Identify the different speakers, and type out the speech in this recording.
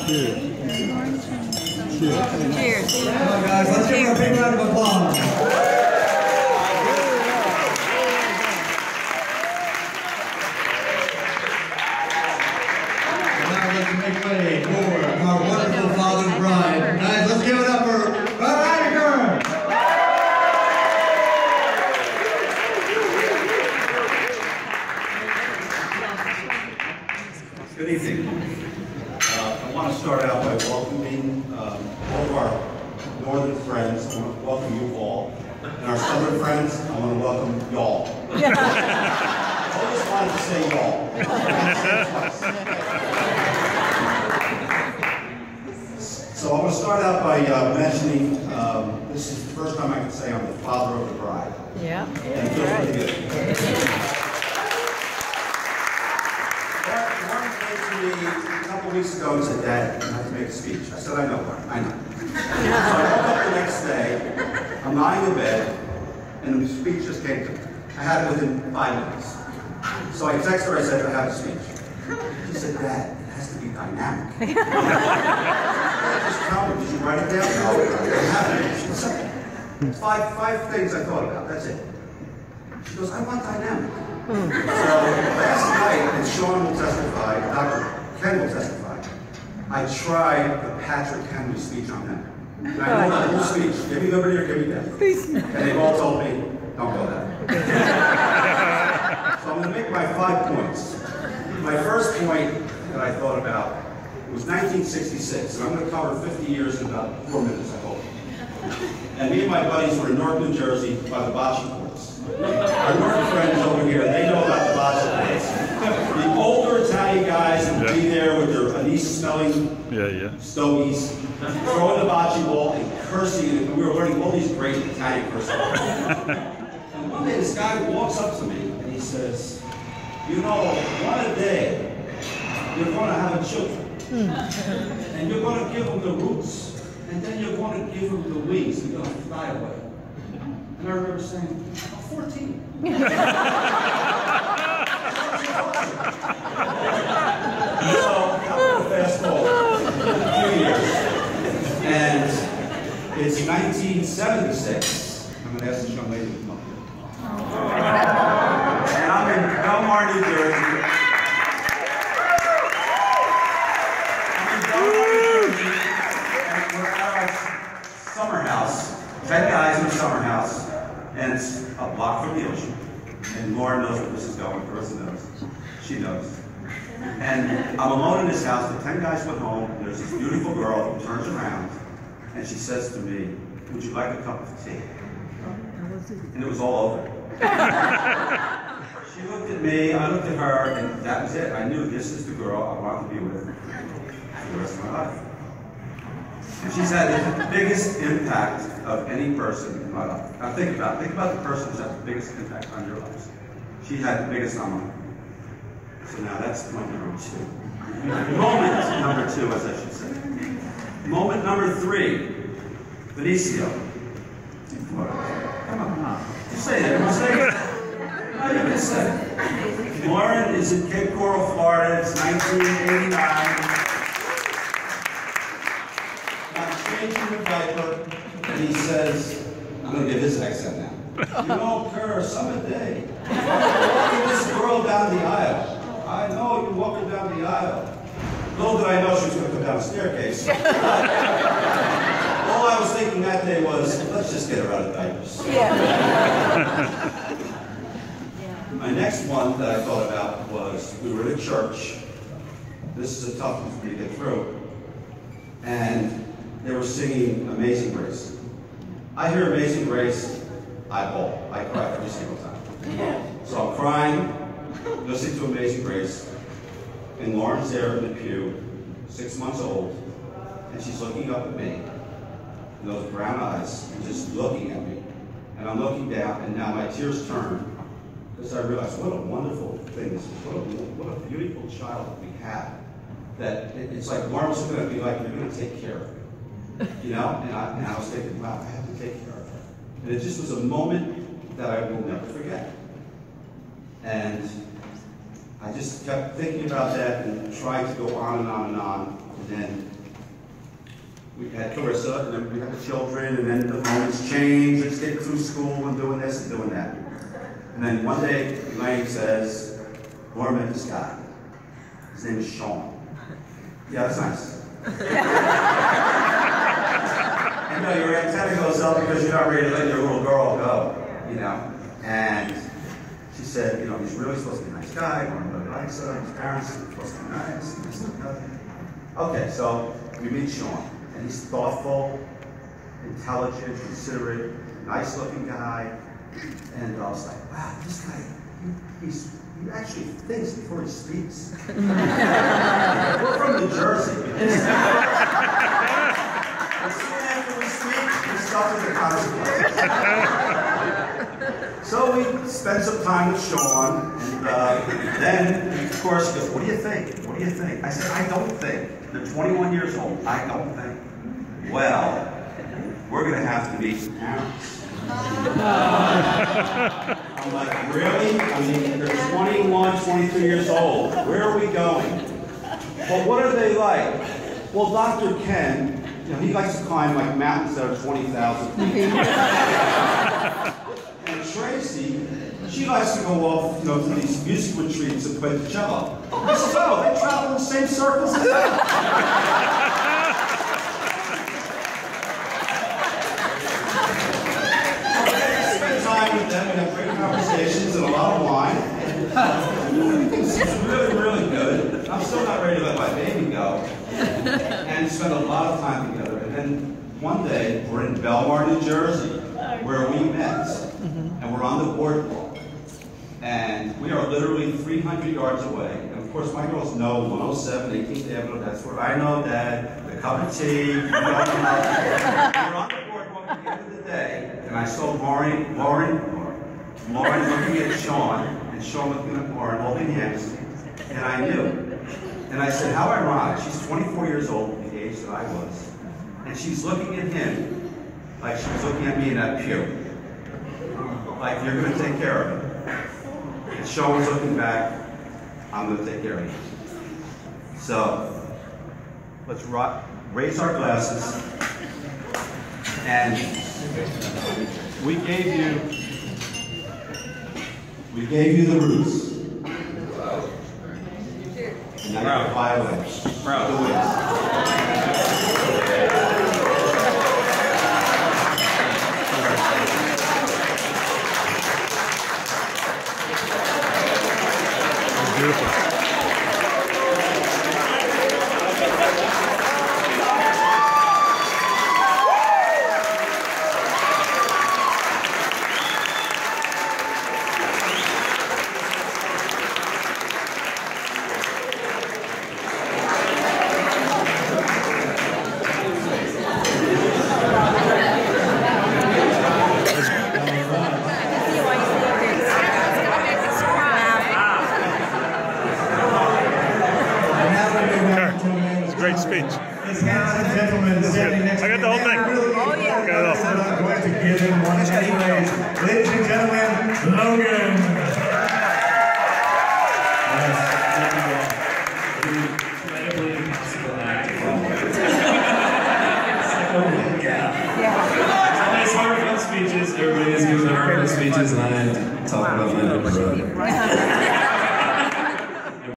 Speaker 1: Cheers.
Speaker 2: Cheers.
Speaker 3: Come on, guys, let's give her a big round of applause. Now let's make way for our wonderful father and bride. Guys, let's give it up for Kerr.
Speaker 4: Good evening. I want to start out by welcoming all of our northern friends. I want to welcome you all. And our southern friends, I want to welcome y'all. I always wanted to say y'all. So I want to start out by mentioning this is the first time I can say I'm the father of the bride.
Speaker 2: Yeah.
Speaker 4: And it feels pretty good. A couple weeks ago, he said, "Dad, you have to make a speech." I said, "I know, I know." So I woke up the next day, I'm lying in bed, and the speech just came to me. I had it within 5 minutes. So I texted her, I said, "I have a speech." She said, "Dad, it has to be dynamic." Just tell me, did you write it down? No, I haven't. She said, five things I thought about, that's it. She goes, "I want dynamic." So last night, and Sean will testify, Dr. Ken will testify, I tried the Patrick Henry speech on them. And I know the whole speech, give me liberty or give me death. And they all told me, don't go there. So I'm going to make my 5 points. My first point that I thought about was 1966, and I'm going to cover 50 years in about 4 minutes, I hope. And me and my buddies were in North New Jersey by the bocce courts. Our Northern friends over here, they know about the bocce courts. The older Italian guys would be there with their anise-smelling stogies, throwing the bocce ball and cursing, and we were learning all these great Italian curse words. And one day this guy walks up to me and he says, "You know, one day you're going to have children, and you're going to give them the roots, and then you're going to give them the wings, and they're going to fly away." And I remember saying, "I'm 14. So I'm going to fast forward a few years. And it's 1976. I'm going to ask this young lady to come up here. And I'm in Belmar, New Jersey. And we're at our summer house. 10 guys in the summer house. And it's a block from the ocean. And Lauren knows where this is going. Carissa knows. She knows. And I'm alone in this house. The 10 guys went home. And there's this beautiful girl who turns around. And she says to me, "Would you like a cup of tea?" And it was all over. She looked at me. I looked at her. And that was it. I knew this is the girl I wanted to be with for the rest of my life. And she's had the biggest impact of any person in my life. Now think about the person who's had the biggest impact on your lives. She had the biggest on mine. So now that's point number 2. Moment number 2, as I should say. Moment number 3, Benicio. Come on. You say it. You say it. No, you can say it. Lauren is in Cape Coral, Florida. It's 1989. Changing the diaper, and he says, I'm going to get his accent now. "You know, Kerr, summer day, walking this girl down the aisle. I know you're walking down the aisle." Little did I know she was going to come down the staircase. All I was thinking that day was, let's just get her out of diapers. My next one that I thought about was, we were in a church. This is a tough one for me to get through. And they were singing Amazing Grace. I hear Amazing Grace, I bawl. I cry every single time. So I'm crying, listening to Amazing Grace, and Lauren's there in the pew, 6 months old, and she's looking up at me, and those brown eyes, and just looking at me. And I'm looking down, and now my tears turn, because I realize what a wonderful thing this is, what a beautiful child that we have. That it's like Lauren was looking at me like, you're going to take care of her. You know, and I was thinking, wow, I have to take care of her. And it just was a moment that I will never forget. And I just kept thinking about that and tried to go on and on and on. And then we had Clarissa, and then we had the children, and then the moments changed. Let's get through school and doing this and doing that. And then one day, Elaine says, Laura met this guy. His name is Sean. Yeah, that's nice. And your antenna goes up because you're not ready to let your little girl go, And she said, he's really supposed to be a nice guy. Laura really likes her. His parents are supposed to be nice. Okay, so we meet Sean, and he's thoughtful, intelligent, considerate, nice-looking guy. And I was like, wow, this guy, he actually thinks before he speaks. We're from New Jersey. And soon after we speak, we suffer the consequences. So we spent some time with Sean, and then, of course, he goes, what do you think? What do you think? I said, I don't think. They're 21 years old. I don't think. Well, we're going to have to meet parents. I'm like, really? I mean, they're 21, 22 years old. Where are we going? Well, what are they like? Well, Dr. Ken, he likes to climb like mountains that are 20,000 feet. And Tracy, she likes to go off, to these music retreats and play the cello. I said, oh, they travel in the same circles as that. With them, we have great conversations and a lot of wine. Everything's really, really good. I'm still not ready to let my baby go. And spend a lot of time together. And then one day, we're in Belmar, New Jersey, where we met. And we're on the boardwalk. And we are literally 300 yards away. And of course, my girls know 107, 18th Avenue. That's where I know Dad. The cup of tea. We're on the boardwalk at the end of the day. And I saw Lauren looking at Sean, and Sean looking at Lauren, holding hands, and I knew. And I said, how ironic. She's 24 years old, the age that I was, and she's looking at him like she was looking at me in that pew. Like, you're going to take care of him. And Sean was looking back, I'm going to take care of him. So, let's raise our glasses, and we gave you the roots. And now you fly away. The wings.
Speaker 1: Beautiful. Great speech.
Speaker 3: This handsome gentleman standing next to me.
Speaker 1: I got the whole thing.
Speaker 3: Oh, yeah. I'm going to give him one anyways. Ladies and gentlemen, Logan.
Speaker 2: Yes, the incredibly impossible act of all these heartfelt speeches, everybody is giving their heartfelt speeches, and I talk about my own brother.